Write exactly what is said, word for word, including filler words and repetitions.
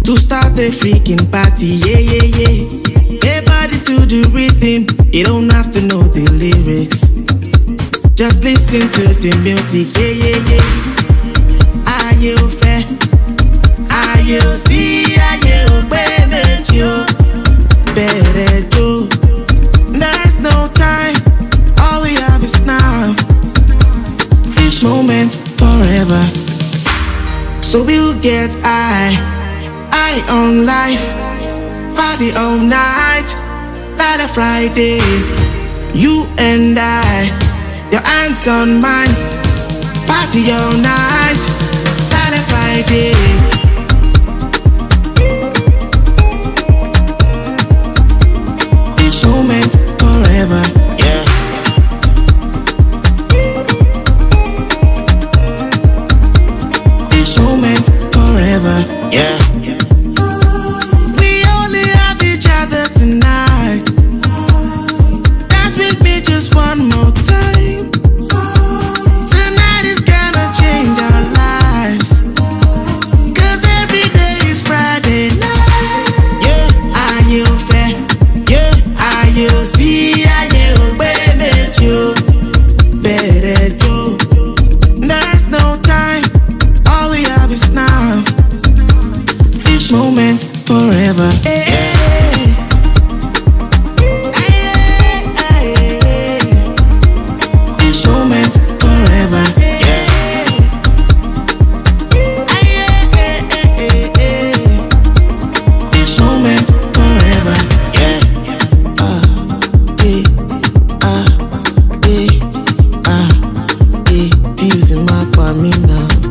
to start a freaking party, yeah, yeah, yeah. Everybody to the rhythm, you don't have to know the lyrics. Just listen to the music, yeah, yeah, yeah. Are you fair? Are you see? Are you baby? Better do. There's no time, all we have is now. This moment forever. So we'll get high, high on life, party all night, like a Friday. You and I, your hands on mine, party all night, like a Friday. This moment forever, yeah. This moment forever, yeah. We only have each other tonight. Dance with me just one more time. Tonight is gonna change our lives, 'cause every day is Friday night. Yeah, are you fair? Yeah, are you see? Are you baby? You better do. There's no time, all we have is now. This moment forever, yeah. This moment forever, yeah. This moment forever, yeah. Ah, eh, ah, eh, ah, eh. Fusing my me now.